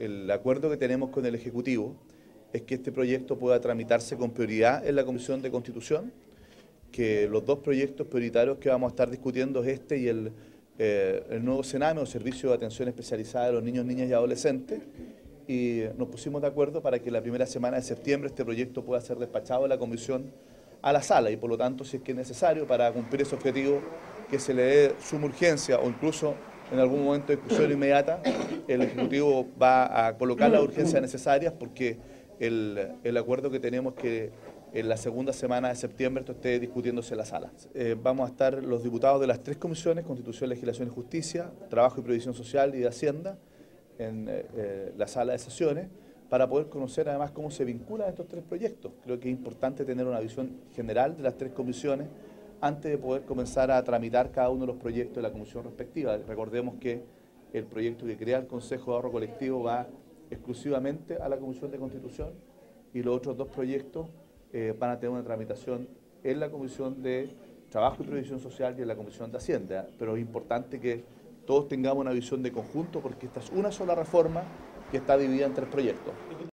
el acuerdo que tenemos con el Ejecutivo es que este proyecto pueda tramitarse con prioridad en la Comisión de Constitución, que los dos proyectos prioritarios que vamos a estar discutiendo es este y el nuevo Sename, o Servicio de Atención Especializada de los Niños, Niñas y Adolescentes, y nos pusimos de acuerdo para que la primera semana de septiembre este proyecto pueda ser despachado de la Comisión a la sala y por lo tanto, si es que es necesario para cumplir ese objetivo, que se le dé suma urgencia o incluso en algún momento de discusión inmediata, el Ejecutivo va a colocar las urgencias necesarias porque el acuerdo que tenemos es que en la segunda semana de septiembre esto esté discutiéndose en la sala. Vamos a estar los diputados de las tres comisiones, Constitución, Legislación y Justicia, Trabajo y Previsión Social y de Hacienda, en la sala de sesiones, para poder conocer además cómo se vinculan estos tres proyectos. Creo que es importante tener una visión general de las tres comisiones antes de poder comenzar a tramitar cada uno de los proyectos de la comisión respectiva. Recordemos que el proyecto que crea el Consejo de Ahorro Colectivo va exclusivamente a la Comisión de Constitución y los otros dos proyectos van a tener una tramitación en la Comisión de Trabajo y Previsión Social y en la Comisión de Hacienda. Pero es importante que todos tengamos una visión de conjunto porque esta es una sola reforma que está dividida en tres proyectos.